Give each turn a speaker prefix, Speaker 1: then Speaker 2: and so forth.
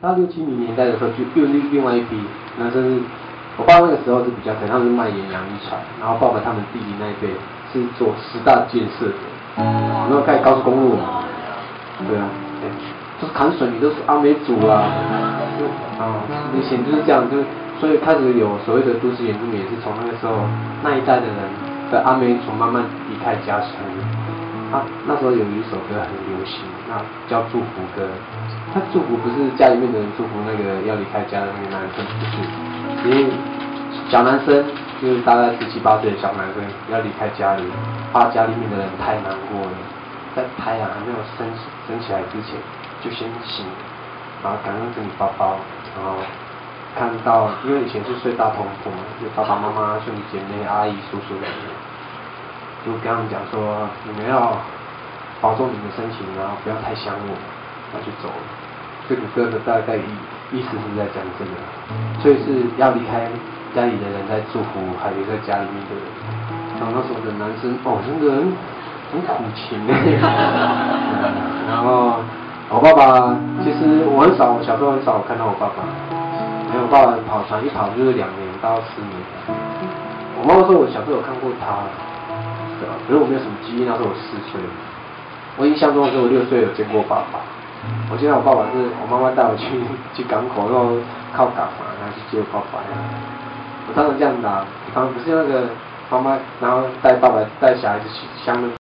Speaker 1: 到60、70年代的时候，就又另外一批男生是，我爸那个时候是比较可能他们是卖盐洋渔船，然后爸爸他们弟弟那一辈是做10大建设的，有没有盖高速公路？对啊，就是砍水泥都是阿美族啦，以前就是这样，所以开始有所谓的都市原住民，也是从那个时候那一代的人的阿美族慢慢离开家乡。那时候有一首歌很流行，那叫祝福歌。他祝福不是家里面的人祝福那个要离开家的那个男生，不是，因为小男生就是大概17、18岁的小男生要离开家里，怕家里面的人太难过了，在太阳还没有升起来之前就先醒，然后赶快跟你抱抱，然后看到，因为以前是睡大通铺嘛，就爸爸妈妈、兄弟姐妹、阿姨、叔叔什么的。就跟他们讲说，你们要保重你们的身体，然后不要太想我，然后就走了。这个歌的大概意思是在讲这个，所以是要离开家里的人在祝福还留在家里面的人。然后那时候的男生真的很苦情然后我爸爸其实我小时候很少看到我爸爸，因为我爸爸跑船一跑就是2年到10年。我妈妈说我小时候有看过他。可是我没有什么记忆，那时候我4岁。我印象中的时候，我6岁有见过爸爸。我记得我爸爸是我妈妈带我去港口，然后靠港嘛，然后去接我爸爸。我常常这样打，不是那个妈妈，然后带小孩子去乡